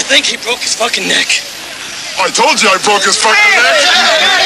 think he broke his fucking neck. I told you I broke his fucking neck.